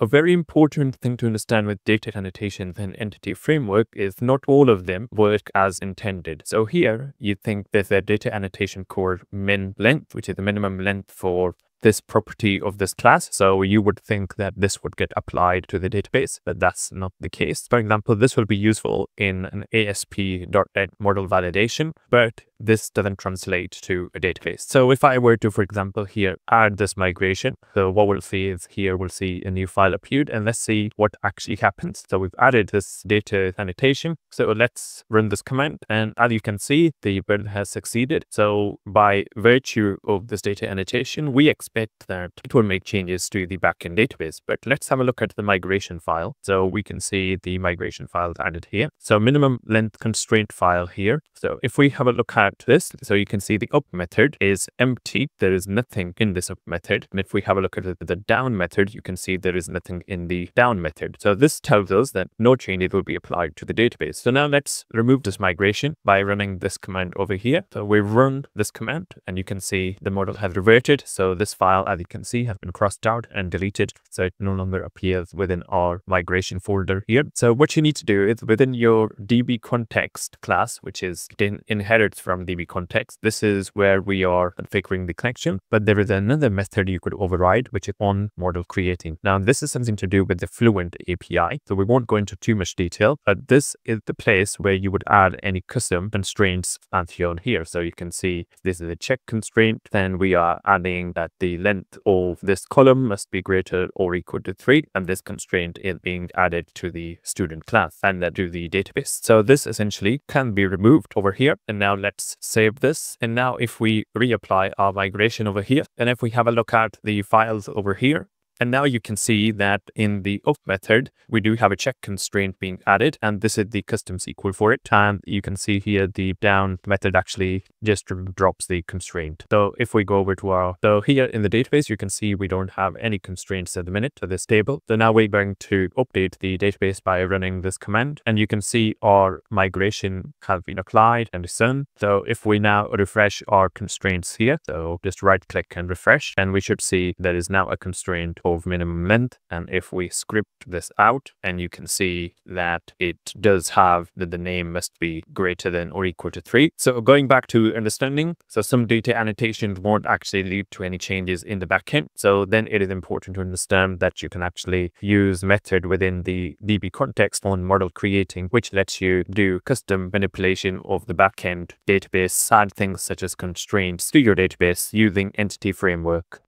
a very important thing to understand with data annotations and entity framework is not all of them work as intended. So here you think there's a data annotation core min length, which is the minimum length for this property of this class. So you would think that this would get applied to the database, but that's not the case. For example, this will be useful in an ASP.NET model validation, but this doesn't translate to a database. So if I were to, for example, here add this migration, so what we'll see is here we'll see a new file appeared, and let's see what actually happens. So we've added this data annotation. So let's run this command, and as you can see, the build has succeeded. So by virtue of this data annotation, we expect that it will make changes to the backend database. But let's have a look at the migration file. So we can see the migration file added here. So minimum length constraint file here. So if we have a look at this, so you can see the up method is empty. There is nothing in this up method. And if we have a look at the down method, you can see there is nothing in the down method. So this tells us that no changes will be applied to the database. So now let's remove this migration by running this command over here. So we've run this command and you can see the model has reverted. So this file, as you can see, has been crossed out and deleted. So it no longer appears within our migration folder here. So what you need to do is within your DB context class, which is inherits from DB context, this is where we are configuring the connection, but there is another method you could override, which is on model creating. Now this is something to do with the Fluent API, so we won't go into too much detail, but this is the place where you would add any custom constraints as shown here. So you can see this is a check constraint, then we are adding that the length of this column must be greater or equal to 3, and this constraint is being added to the student class and to the database. So this essentially can be removed over here, and now let's save this. And now if we reapply our migration over here, and if we have a look at the files over here, and now you can see that in the up method, we do have a check constraint being added, and this is the custom SQL for it. And you can see here the down method actually just drops the constraint. So if we go over to so here in the database, you can see we don't have any constraints at the minute to this table. So now we're going to update the database by running this command, and you can see our migration has been applied and is done. So if we now refresh our constraints here, so just right click and refresh, and we should see there is now a constraint of minimum length. And if we script this out, and you can see that it does have that the name must be greater than or equal to 3. So going back to understanding, so some data annotations won't actually lead to any changes in the backend. So then it is important to understand that you can actually use method within the DB context on model creating, which lets you do custom manipulation of the backend database, add things such as constraints to your database using entity framework.